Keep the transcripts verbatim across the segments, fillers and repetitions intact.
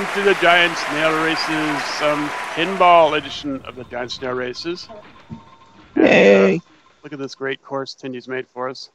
to the Giant Snail Races, um, Pinball edition of the Giant Snail Races. And, Yay! uh, look at this great course Tindy's made for us.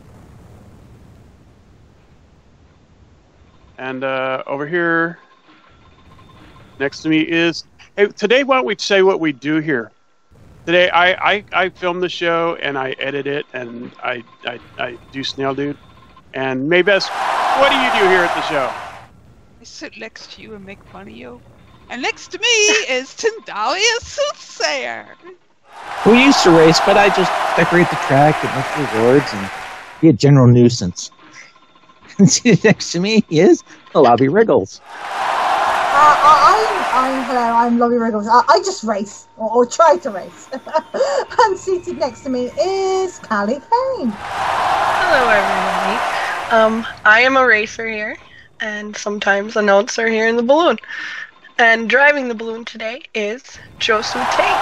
And uh, over here, next to me is... Hey, today, why don't we say what we do here? Today, I, I, I film the show, and I edit it, and I, I, I do Snail Dude. And Maybeth, what do you do here at the show? I sit next to you and make fun of you. And next to me is Tindallia Soothsayer. We used to race, but I just decorate the track and make rewards and be a general nuisance. And seated next to me is Lobbie Riggles. Uh, I'm, I'm, hello, I'm Lobbie Riggles. I, I just race, or, or try to race. And seated next to me is Callie Kane. Hello, everybody. Um, I am a racer here, and sometimes announcer here in the balloon. And driving the balloon today is Juso Tank.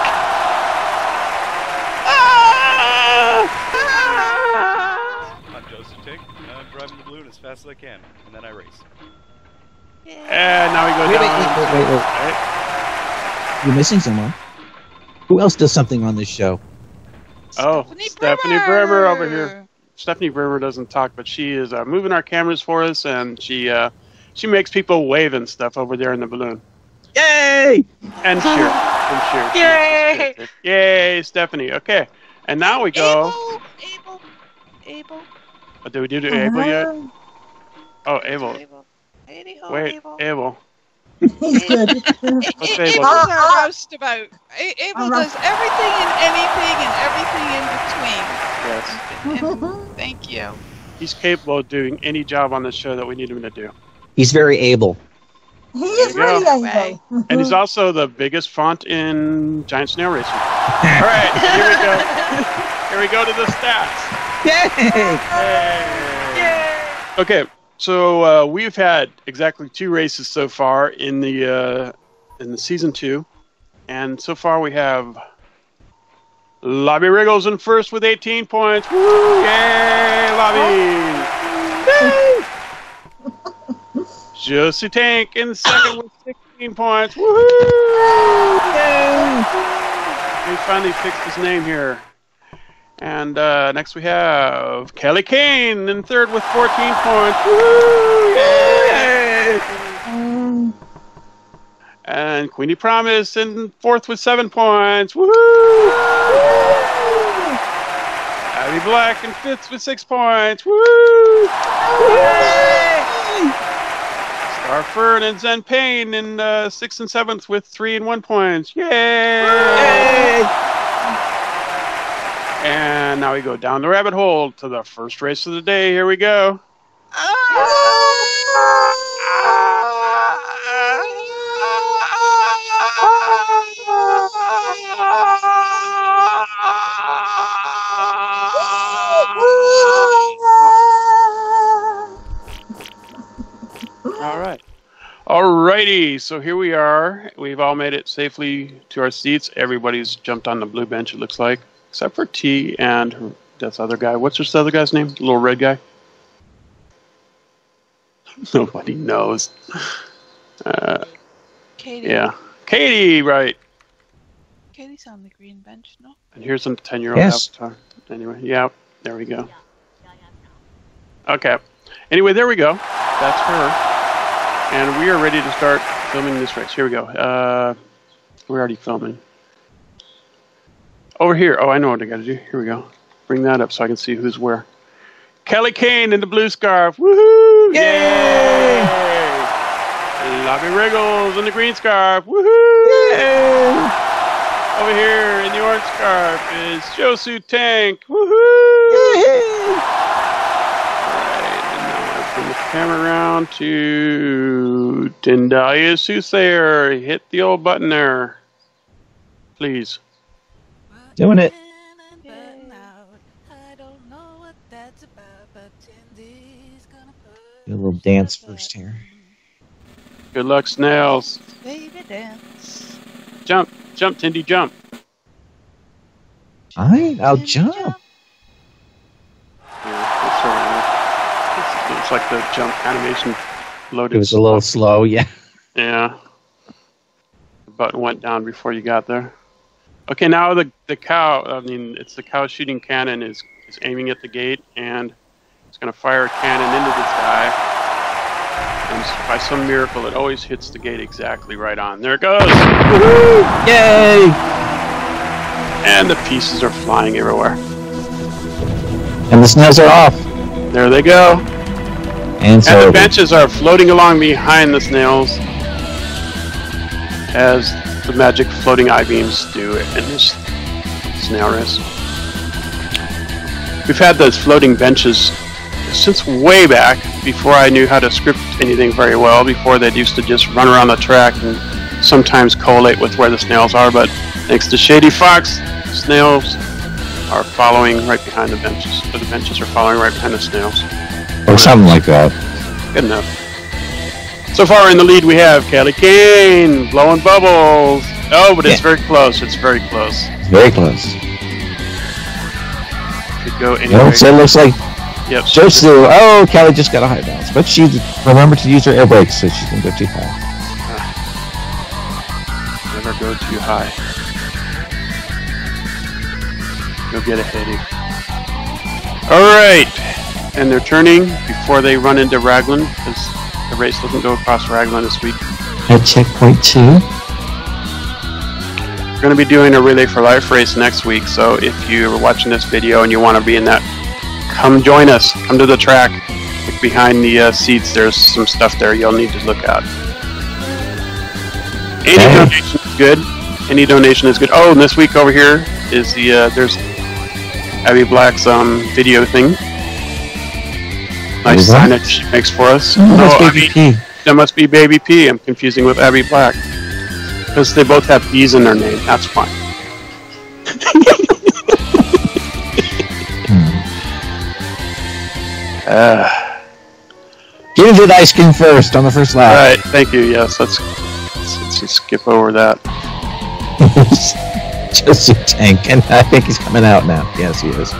I'm Juso Tank, and I'm driving the balloon as fast as I can, and then I race. And now we go Wait, down. wait, wait, wait, wait. Right? You're missing someone. Who else does something on this show? Oh, Stephanie Stephanie Brimmer. Brimmer over here. Stephanie Brimmer doesn't talk, but she is uh, moving our cameras for us, and she uh, she makes people wave and stuff over there in the balloon. Yay! And cheer. And cheer. Yay! Cheer. Yay, Stephanie. Okay. And now we go. Abel, Abel, Abel. Oh, did we do the Abel yet? Oh, Abel. Abel. Hey-ho, Wait, Abel. Abel. He's good. What's Abel? Abel's Uh, our uh, roustabout. A- Abel uh, does everything and anything and everything in between. Yes. And thank you. He's capable of doing any job on this show that we need him to do. He's very able. He is There you really go. able. And he's also the biggest font in Giant Snail Racing. All right, here we go. Here we go to the stats. Yay! Yay! Okay, so uh, we've had exactly two races so far in the uh, in the season two, and so far we have Lobbie Riggles in first with eighteen points. Woo! Yay, Lobbie! Juso Tank in second with sixteen points. Woohoo! Yay! We finally fixed his name here. And uh, next we have Callie Kane in third with fourteen points. Woo! Yay! Um, And Queenie Promise in fourth with seven points. Woohoo! Abby Black in fifth with six points. Woo! Star Fern and Zen Payne in uh, sixth and seventh with three and one points. Yay! And now we go down the rabbit hole to the first race of the day. Here we go. All right. Alrighty, so here we are. We've all made it safely to our seats. Everybody's jumped on the blue bench, it looks like, except for T and this other guy. What's this other guy's name? The little red guy? Nobody knows. Uh, Katie. yeah. Katie, right. Katie's on the green bench, no? And here's some ten-year-old Yes. avatar. Anyway, yeah, there we go. Okay. Anyway, there we go. That's her. And we are ready to start filming this race. Here we go. Uh, we're already filming. Over here. Oh, I know what I got to do. Here we go. Bring that up so I can see who's where. Callie Kane in the blue scarf. Woohoo! Yay! Yay! Lobbie Riggles in the green scarf. Woohoo! Yay! Over here in the orange scarf is Juso Tank. Woohoo! Yay! Bring the camera around to Tindallia Soothsayer. Hit the old button there. Please. Doing it. Do a little dance first here. Good luck, Snails. Baby dance. Jump. Jump, Tindy, jump. Alright, I'll jump. Yeah, that's sort of it's, it's like the jump animation loaded. It was a little slow, yeah. Yeah. The button went down before you got there. Okay, now the the cow, I mean, it's the cow shooting cannon is, is aiming at the gate, and it's going to fire a cannon into this guy. And by some miracle, it always hits the gate exactly right on. There it goes! Woohoo! Yay! And the pieces are flying everywhere. And the snails are off. There they go. And so And the benches are floating along behind the snails as the magic floating I-beams do in this snail race. We've had those floating benches since way back, before I knew how to script anything very well, before they used to just run around the track and sometimes collate with where the snails are, but thanks to Shady Fox, snails are following right behind the benches, or the benches are following right behind the snails. or something like that. Good enough. So far in the lead we have Kelly Kane blowing bubbles. Oh, but it's Yeah. very close. It's very close. Very close. Could go You anywhere. know, so it looks like Yep. Josu. Oh, Kelly just got a high bounce, but she remembered to use her air brakes, so she didn't go too high. Never go too high. You'll get a headache. Alright. And they're turning before they run into Raglan, because the race doesn't go across Raglan this week. At checkpoint two. We're going to be doing a Relay for Life race next week, so if you're watching this video and you want to be in that, come join us. Come to the track. Look behind the uh, seats. There's some stuff there you'll need to look at. Any Hey. donation is good. Any donation is good. Oh, and this week over here is the uh, there's Abby Black's um, video thing. Nice Abby sign Black? that she makes for us. Oh, that's I Baby mean, P. that must be Baby P. I'm confusing with Abby Black because they both have P's in their name. That's fine. uh, Get into the ice cream first on the first all lap. right, thank you. Yes, let's, let's, let's just skip over that. Just a tank, and I think he's coming out now. Yes, he is.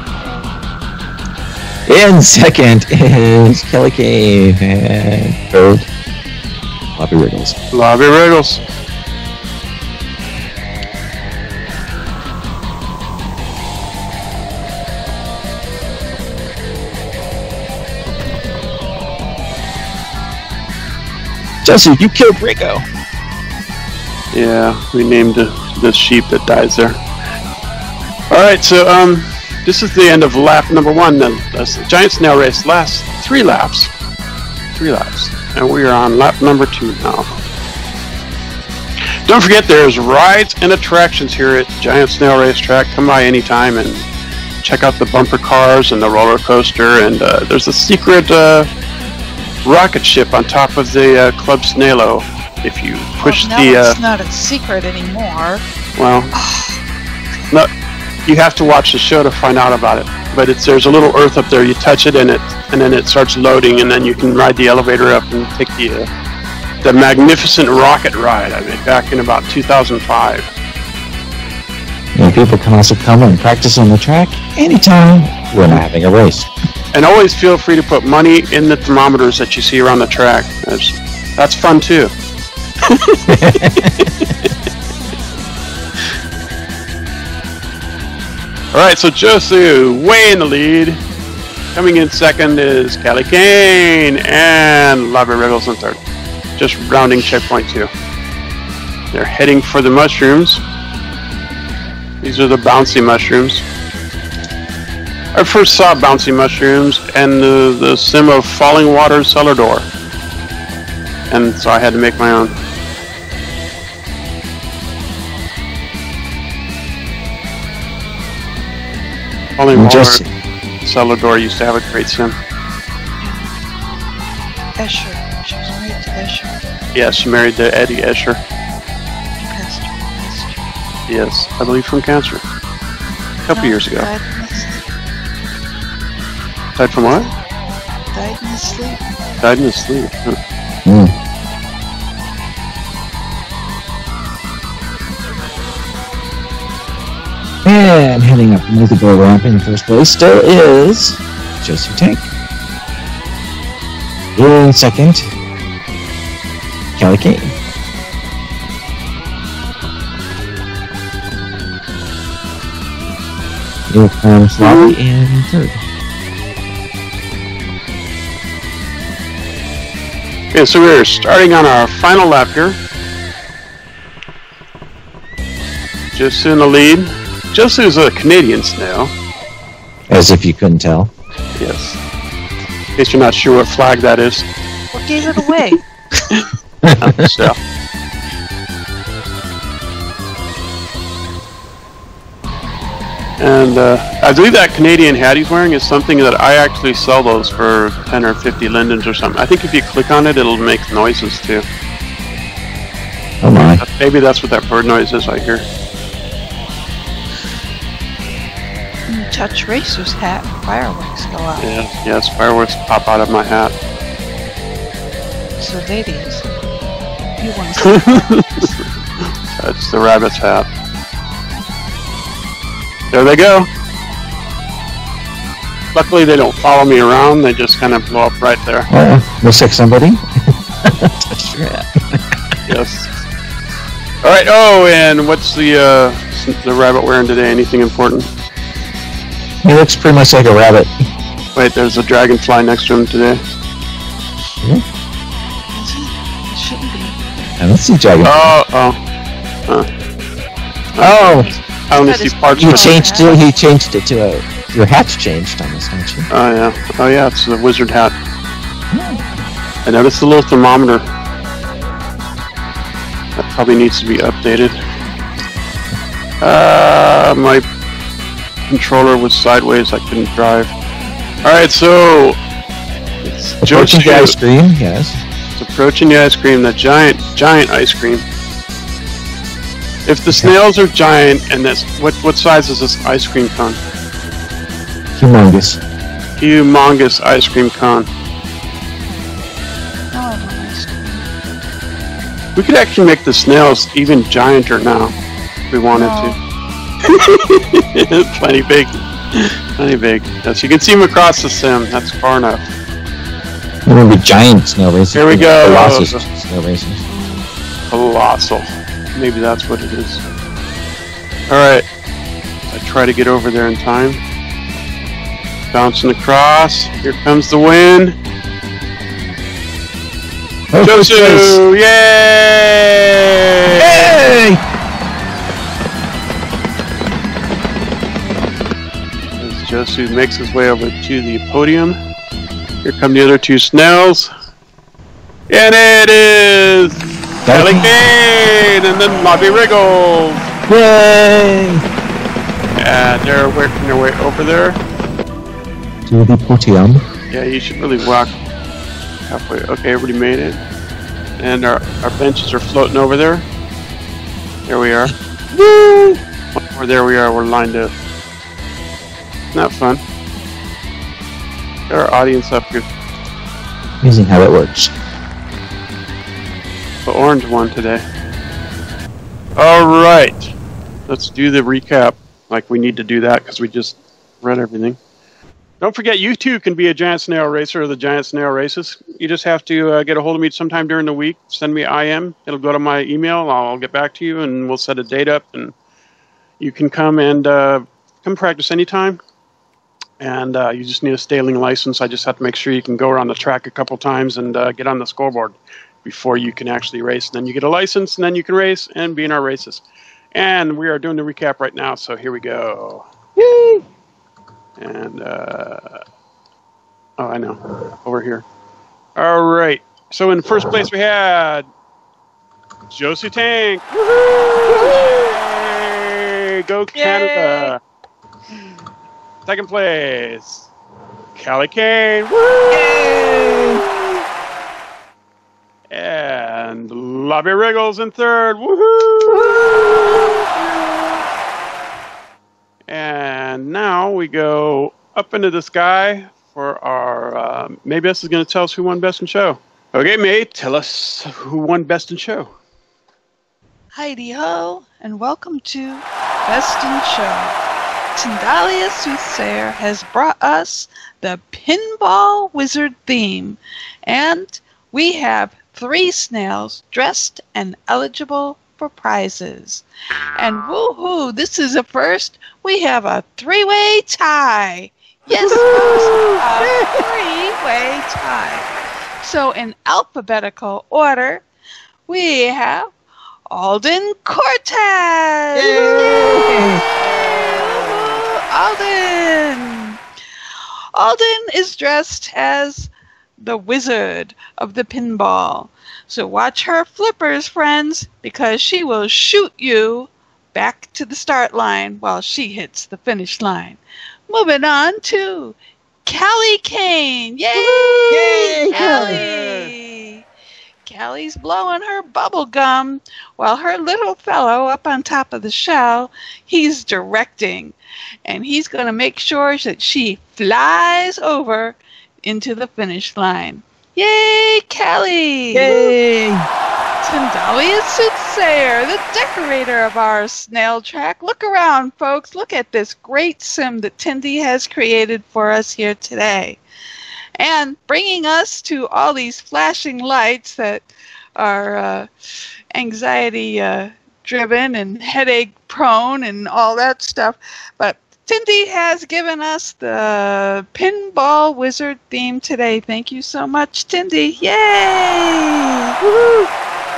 In second is Kelly Kane, and third, Lobbie Riggles. Lobbie Riggles. Jesse, you killed Rico. Yeah, we named the, the sheep that dies there. Alright, so um, this is the end of lap number one. The, the Giant Snail race lasts three laps. Three laps. And we are on lap number two now. Don't forget there's rides and attractions here at Giant Snail Racetrack. Come by anytime and check out the bumper cars and the roller coaster. And uh, there's a secret uh, rocket ship on top of the uh, Club Snailo. If you push well, the... now Uh, it's not a secret anymore. well, no, you have to watch the show to find out about it. But it's there's a little earth up there. You touch it, and it and then it starts loading, and then you can ride the elevator up and take the uh, the magnificent rocket ride I made back in about two thousand five. And people can also come and practice on the track anytime we're not having a race. And always feel free to put money in the thermometers that you see around the track. That's, that's fun too. Alright, so Josu way in the lead. Coming in second is Kelly Kane and Lobbie Riggles in third. Just rounding checkpoint two. They're heading for the mushrooms. These are the bouncy mushrooms. I first saw bouncy mushrooms and the, the sim of Falling Water Cellar Door. And so I had to make my own. Falling Water Just Cellar Door used to have a great sim. Escher. She was married to Escher. Yeah, she married to Eddie Escher. Passed away last year. Yes, I believe from cancer. A couple No, years ago. Died in his sleep. Died from what? Died in his sleep. Died in his sleep. Huh. mm. And heading up the multi-ball ramp in first place still is Josie Tank. In second Kelly Kane. Here comes Lobbie in third. Okay, so we're starting on our final lap here. Just in the lead. Josu's a Canadian snail. As if you couldn't tell. Yes. In case you're not sure what flag that is. What gave it away? So. And uh, I believe that Canadian hat he's wearing is something that I actually sell those for ten or fifty lindens or something. I think if you click on it, it'll make noises too. Oh my. Maybe that's what that bird noise is I hear. You touch Racer's hat, fireworks go out. Yeah, yes, fireworks pop out of my hat. So ladies, you want to see That's the rabbit's hat. There they go. Luckily they don't follow me around, they just kind of blow up right there. Oh, looks like somebody touched your hat. Yes. Alright, oh, and what's the uh, the rabbit wearing today? Anything important? He looks pretty much like a rabbit. Wait, there's a dragonfly next to him today. Yeah. it shouldn't be. I don't see Dragon. Oh, oh. Huh. Oh! I only see parts You of it. changed it. He changed it to a. Your hat's changed on this, don't you? Oh, yeah. Oh, yeah, it's the wizard hat. I noticed the little thermometer. That probably needs to be updated. Uh, my controller was sideways. I couldn't drive. Alright, so... It's Approaching the ice cream, yes. It's approaching the ice cream, the giant, giant ice cream. If the snails are giant, and that's what what size is this ice cream cone? Humongous. Humongous ice cream cone. No, I want ice cream. We could actually make the snails even gianter now, if we wanted to. Plenty big. Plenty big. Yes, you can see them across the sim. That's far enough. There will be giant snail racers. Here we go. Colossus snail racers. Colossal. Maybe that's what it is. Alright. I try to get over there in time. Bouncing across. Here comes the win. Oh, Josu! Yay! Hey! As Josu makes his way over to the podium. Here come the other two snails. And it is Kelly Kane and then Lobbie Riggles. Yay! And they're working their way over there. To the podium. Yeah, you should really walk halfway. Okay, everybody made it. And our, our benches are floating over there. There we are. Woo! Or there we are, we're lined up. Not fun. Got our audience up here. Amazing how that works. The orange one today. Alright. Let's do the recap. Like we need to do that because we just read everything. Don't forget, you too can be a Giant Snail Racer of the Giant Snail Races. You just have to uh, get a hold of me sometime during the week. Send me I M. It'll go to my email. I'll get back to you and we'll set a date up. And you can come and uh, come practice anytime. And uh, you just need a Staling license. I just have to make sure you can go around the track a couple times and uh, get on the scoreboard before you can actually race. And then you get a license, and then you can race and be in our races. And we are doing the recap right now, so here we go. Yay! And, uh, oh, I know. Over here. All right. So in first place we had Josu Tank. Yay! Go Canada. Yay! Second place, Kelly Kane. Yay! And Lobbie Riggles in third. Woohoo! And now we go up into the sky for our, uh, maybe this is going to tell us who won Best in Show. Okay, mate, tell us who won Best in Show. Heidi ho, and welcome to Best in Show. Tindallia Soothsayer has brought us the Pinball Wizard theme, and we have three snails dressed and eligible for prizes. And woohoo, this is a first. We have a three-way tie. Yes, folks, a three-way tie. So in alphabetical order, we have Alden Cortes. Yay! Alden. Alden is dressed as the wizard of the pinball. So watch her flippers, friends, because she will shoot you back to the start line while she hits the finish line. Moving on to Callie Kane. Yay! Yay, Callie! Callie's blowing her bubble gum while her little fellow up on top of the shell, he's directing. And he's going to make sure that she flies over into the finish line. Yay, Callie! Yay! Tindallia Soothsayer, the decorator of our snail track. Look around, folks. Look at this great sim that Tindy has created for us here today. And bringing us to all these flashing lights that are uh, anxiety uh, driven and headache prone and all that stuff. But Tindy has given us the Pinball Wizard theme today. Thank you so much, Tindy. Yay! Woo-hoo!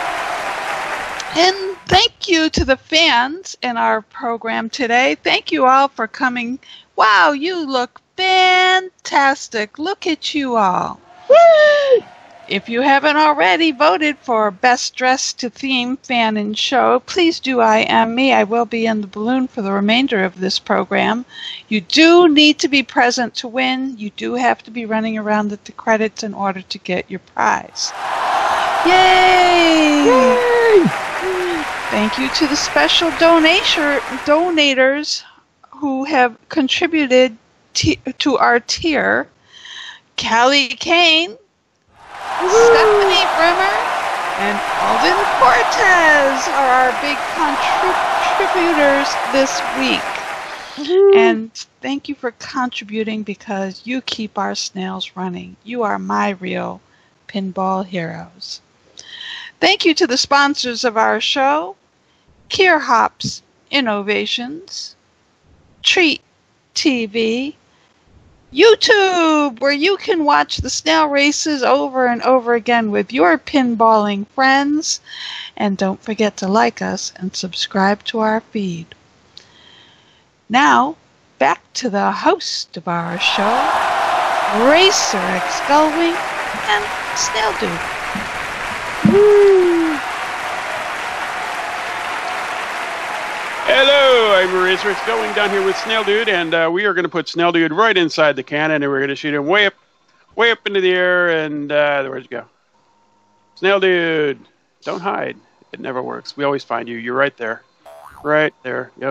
And thank you to the fans in our program today. Thank you all for coming. Wow, you look fantastic. Look at you all. Woo! If you haven't already voted for Best Dressed to Theme Fan and Show, please do I Am Me. I will be in the balloon for the remainder of this program. You do need to be present to win. You do have to be running around at the credits in order to get your prize. Yay! Yay! Thank you to the special donation donators who have contributed t- to our tier. Callie Kane, Stephanie Brimmer, and Alden Cortes are our big contributors this week. Mm-hmm. And thank you for contributing because you keep our snails running. You are my real pinball heroes. Thank you to the sponsors of our show, Kierhop's Innovations, Treat T V, YouTube, where you can watch the snail races over and over again with your pinballing friends. And don't forget to like us and subscribe to our feed. Now, back to the host of our show, RacerX Gullwing and Snail Dude. Woo! Hello, I'm RacerX Gullwing down here with Snail Dude, and uh, we are going to put Snail Dude right inside the cannon, and we're going to shoot him way up, way up into the air, and uh, where'd you go? Snail Dude, don't hide. It never works. We always find you. You're right there. Right there. Yep.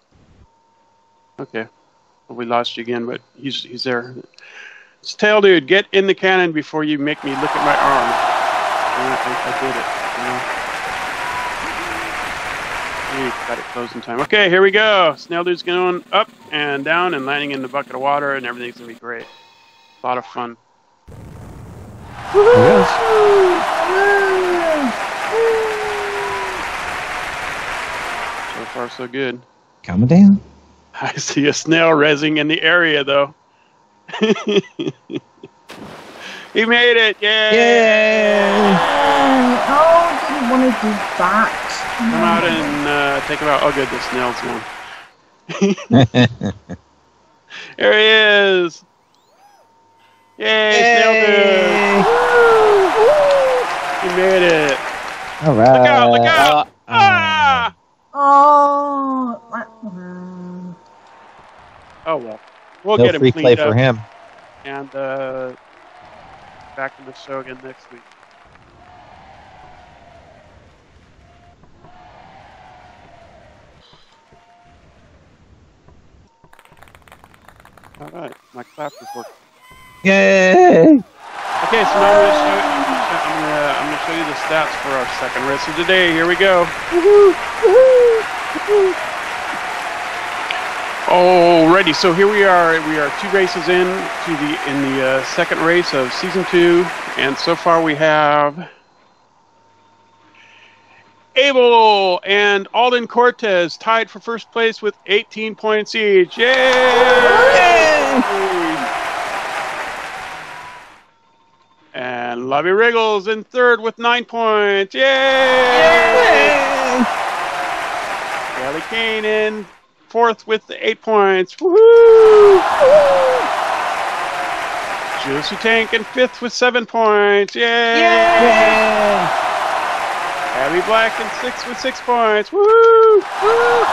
Okay. Well, we lost you again, but he's he's there. Snail Dude, get in the cannon before you make me look at my arm. I, I did it. You know. Got it closed in time. Okay, here we go. Snail Dude's going up and down and landing in the bucket of water, and everything's going to be great. A lot of fun. Yes. So far, so good. Coming down. I see a snail rezzing in the area, though. He made it! Yay! Yay! Oh, didn't want to do that. Come out and uh, take him out. Oh, good, the snail's gone. There he is! Yay, Snail Dude! He made it! All right. Look out, look out! Uh, uh, ah! Oh. um, Oh, well. We'll no get him free cleaned play up. for him. And uh, back to the show again next week. All right, my clap is working. Yay! Okay, so now I'm gonna show you, I'm gonna I'm gonna show you the stats for our second race of today. Here we go. Alrighty, so here we are. We are two races in to the in the uh, second race of season two, and so far we have Abel and Alden Cortes tied for first place with eighteen points each. Yay! Yay! And Lobbie Riggles in third with nine points. Yay! Yay! Kelly Kane in fourth with eight points. Woohoo! Juicy Tank in fifth with seven points. Yay! Yay! Abby Black in sixth with six points. Woo! Woo!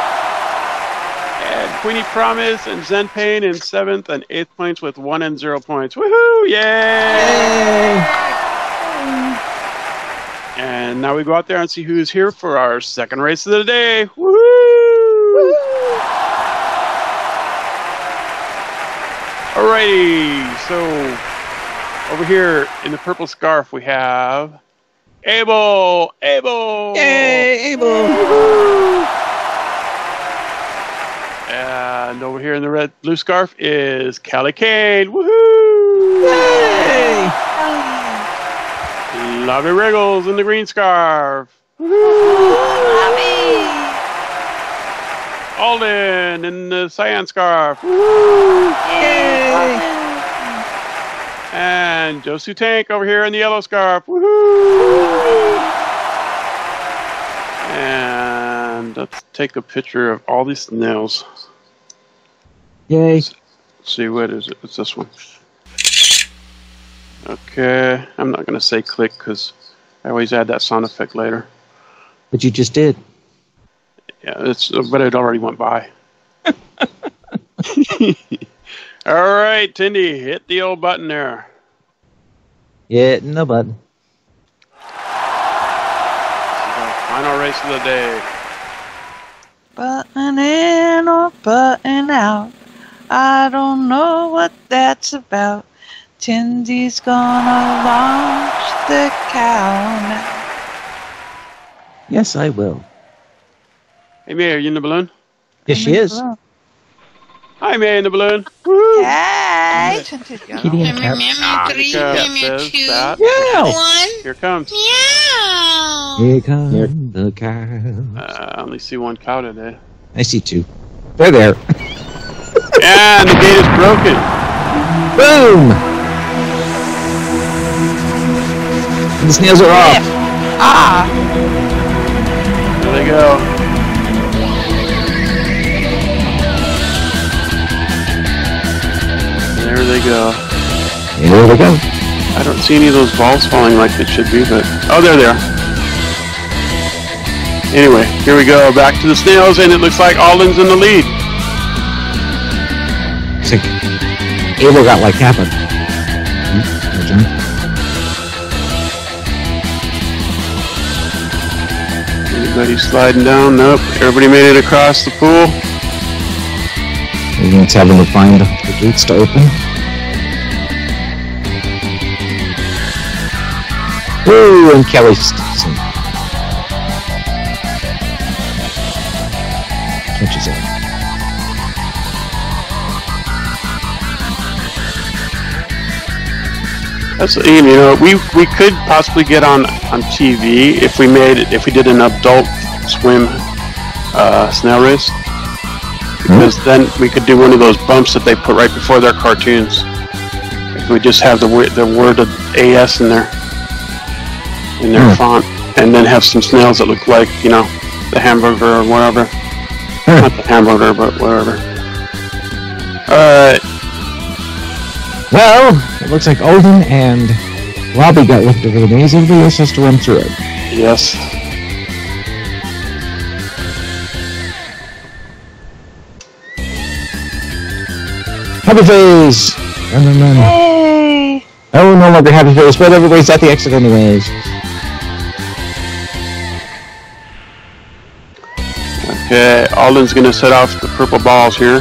And Queenie Promise and Zen Payne in seventh and eighth points with one and zero points. Woohoo! Yay! Yay! And now we go out there and see who's here for our second race of the day. Woohoo! Woo! Alrighty, so over here in the purple scarf we have Abel! Abel! Yay, Abel! Woo-hoo! And over here in the red blue scarf is Callie Kane. Woohoo! Yay! Lobbie Riggles in the green scarf. Woohoo! Alden in the cyan scarf. Woohoo! Yay! And Josu Tank over here in the yellow scarf. Woohoo! And let's take a picture of all these snails. Yay! Let's see, what is it? It's this one. Okay, I'm not going to say click because I always add that sound effect later. But you just did. Yeah, it's but it already went by. All right, Tindy, hit the old button there. Yeah, no button. This is our final race of the day. Button in or button out, I don't know what that's about. Tindy's gonna launch the cow now. Yes, I will. Hey, May, are you in the balloon? Yes, she is. Hi, May in the balloon. Woo! Hey! Kitty and cat. Ah, the cat says that. Yeah! Here comes. Here comes the cow. Uh, I only see one cow today. I see two. They're there. And the gate is broken. Boom! And the snails are off. Ah! There they go. There they go. Here they go. I don't see any of those balls falling like they should be, but... Oh, there they are. Anyway, here we go. Back to the snails, and it looks like Alden's in the lead. It's like Abel got like half a... Anybody sliding down? Nope. Everybody made it across the pool. We're going to tell them to find the gates to open. Woo! And Kelly's catches it. That's, you know, we we could possibly get on on T V if we made it, if we did an Adult Swim uh, snail race, because mm-hmm. then we could do one of those bumps that they put right before their cartoons. If we just have the word the word of A S in there in their mm-hmm. font, and then have some snails that look like, you know, the hamburger or whatever. Mm-hmm. Not the hamburger, but whatever. All right. Well, it looks like Alden and Robbie got left over the maze. Everybody else has to run through it. Yes. Happy Phase! Run, run, run. Hey! Oh, no longer Happy Phase, but everybody's at the exit anyways. Okay, Alden's going to set off the purple balls here.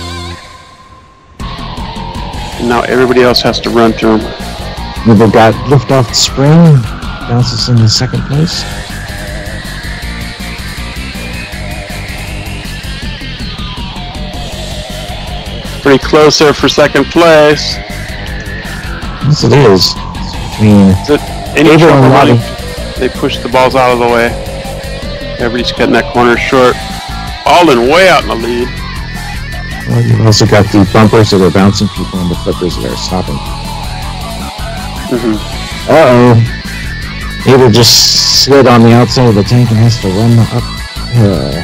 Now everybody else has to run through them. We've got lift off the spring, bounces in the second place. Pretty close there for second place. Yes, it is. Between is it any Abel and Robbie. They push the balls out of the way. Everybody's cutting that corner short. Alden way out in the lead. Well, you've also got the bumpers that are bouncing people and the flippers that are stopping. Mm-hmm. Uh-oh. Abel just slid on the outside of the tank and has to run up. Uh,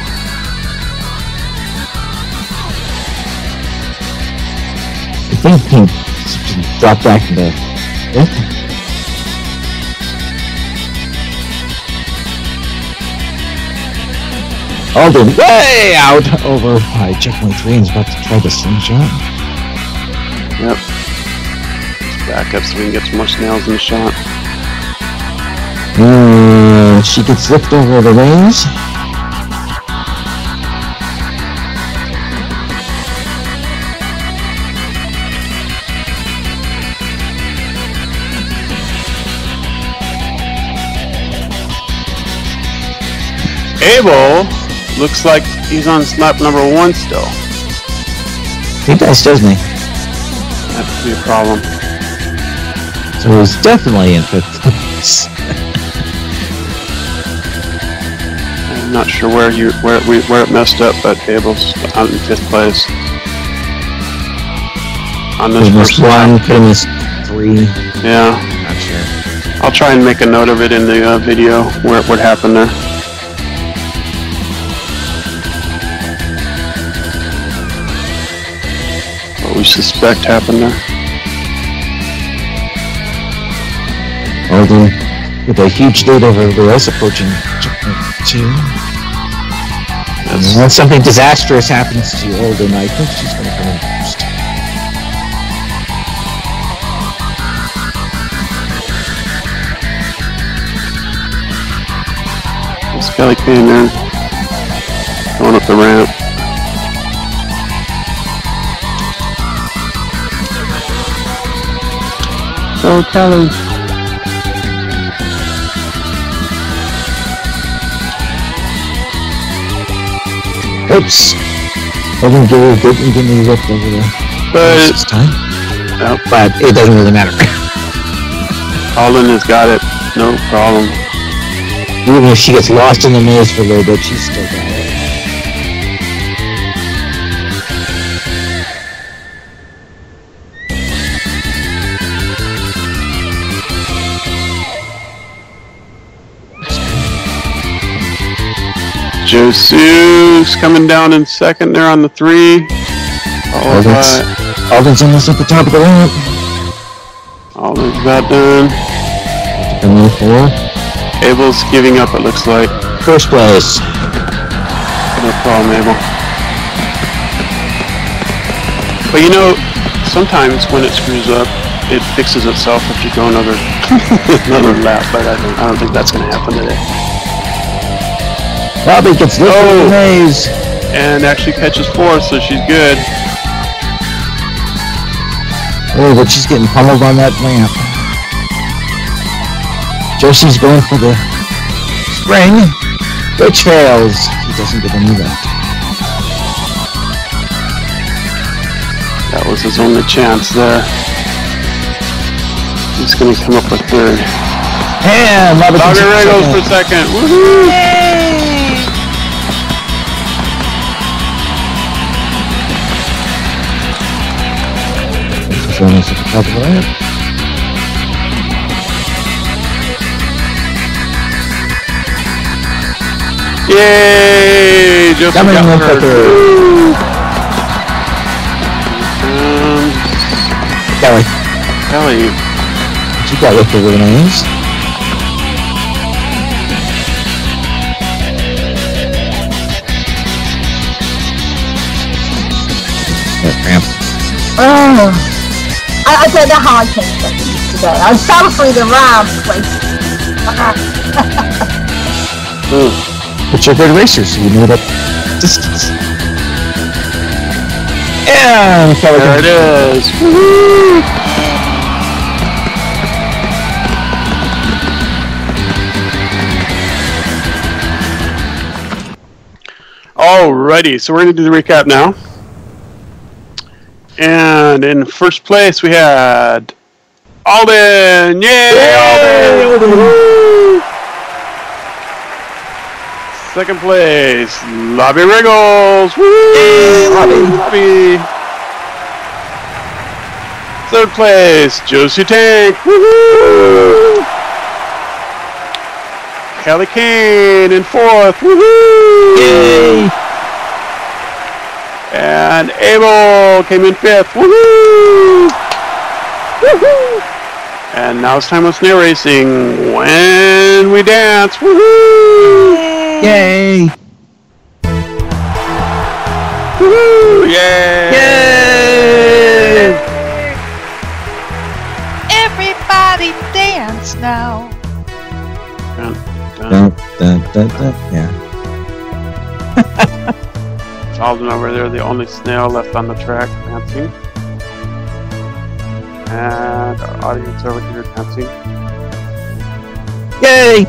I think he dropped back into fifth. Alden way out over by checkpoint three and is about to try the slingshot. Yep. Let's back up so we can get some more snails in the shot. And she gets flipped over the wings. Abel looks like he's on lap number one still. He does, doesn't he? That could be a problem. So he's definitely in fifth place. I'm not sure where you where it, we, where it messed up, but Abel's out in fifth place. On this Famous first lap. one, famous three. Yeah. Not sure. I'll try and make a note of it in the uh, video where what happened there. What we suspect happened there. Alden with a huge lead over Lewis approaching checkpoint two. That's, Once something disastrous happens to Alden, I think she's going to come in first. that's Kelly Kane there. Going up the ramp. Go Kelly. Oops. Alden didn't get me ripped over there. But this time. no, But it doesn't really matter. Alden has got it. No problem. Even if she gets lost in the maze for a little bit, she's still got it. Josu's coming down in second there on the three. Followed by Alden's almost at the top of the ramp. Alden's about done. And then four. Abel's giving up, it looks like. First place. No problem, Abel. But you know, sometimes when it screws up, it fixes itself if you go another another lap. But I don't, I don't think that's going to happen today. Bobby gets lifted Oh. in the maze. And actually catches fourth, so she's good. Oh, but she's getting pummeled on that ramp. Josie's going for the spring, which fails. He doesn't get any left. That was his only chance there. He's going to come up with third. And Lobbie Lobbie Riggles for second. second. Woohoo! Yay! Almost at the top of the ramp. Yay! Joseph Coming got in third. for third. Um, Kelly. Kelly. She got lifted over the maze. That ramp. Oh, I, I don't know how I came second today. I fell through the ramp. Ooh. But you're a good racer, so you made up distance. And Kelly. There it is. Woohoo! Alrighty, so we're going to do the recap now. And in first place we had Alden! Yay! Yay! Alden! Second place, Lobbie Riggles. Woo! Yay, Lobbie. Lobbie. Third place, Juso Tank. Woohoo! Kelly Kane in fourth. Woohoo! Yay! And Abel came in fifth. Woohoo! Woohoo! And now it's time of Snail Racing. When we dance. Woohoo! Yay! Woohoo! Yay! Yay! Everybody dance now. Dun, dun. Dun, dun, dun, dun. Yeah. Alden over there, the only snail left on the track dancing. And our audience over here dancing. Yay!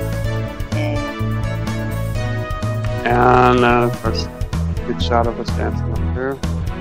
And uh, of course, good shot of us dancing up there.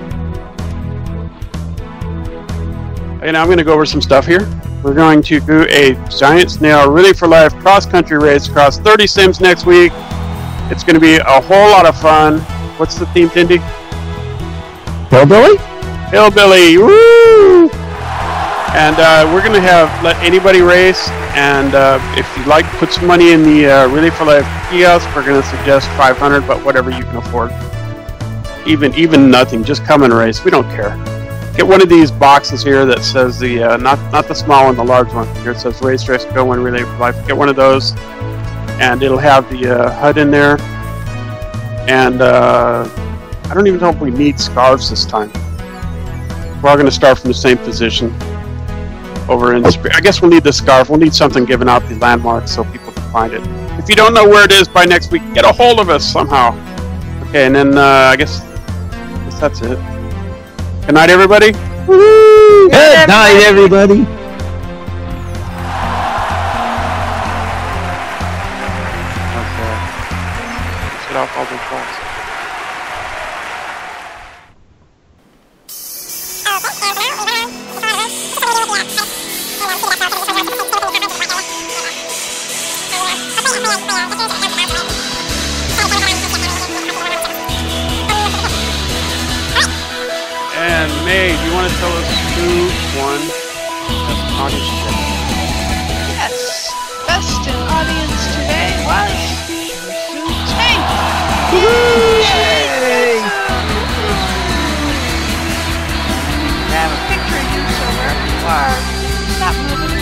Okay, now I'm going to go over some stuff here. We're going to do a giant snail Really for Life cross-country race across thirty sims next week. It's going to be a whole lot of fun. What's the theme, Tindy? Hillbilly? Hillbilly, woo! And uh, we're going to have let anybody race. And uh, if you'd like to put some money in the uh, Really for Life kiosk, we're going to suggest five hundred, but whatever you can afford. Even even nothing, just come and race. We don't care. Get one of these boxes here that says the uh, not not the small one, the large one. Here it says RacerX Go and Relay for Life. Get one of those, and it'll have the uh, H U D in there. And uh, I don't even know if we need scarves this time. We're all going to start from the same position. Over in the, I guess we'll need the scarf. We'll need something giving out the landmarks so people can find it. If you don't know where it is by next week, get a hold of us somehow. Okay, and then uh, I guess, I guess that's it. Good night, everybody. Woo! Good night, everybody. Okay. Shut off all the calls. And May, do you want to tell us who won Best Audience today? Yes, best in audience today was Tank. Yay! Have a picture of you, so wherever you are, stop moving.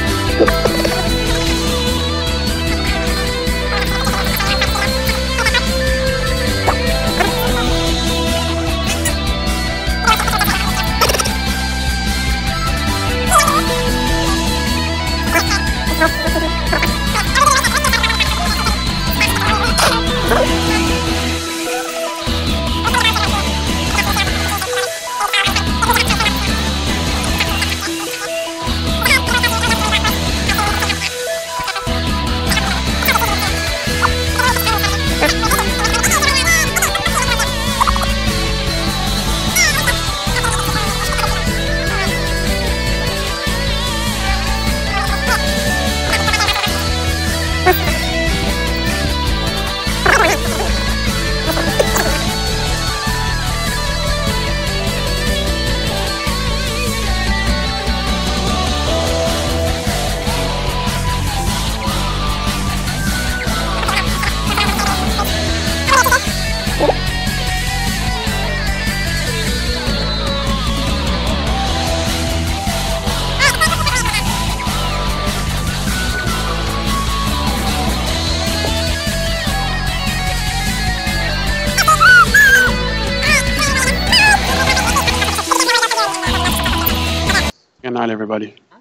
Good night, everybody.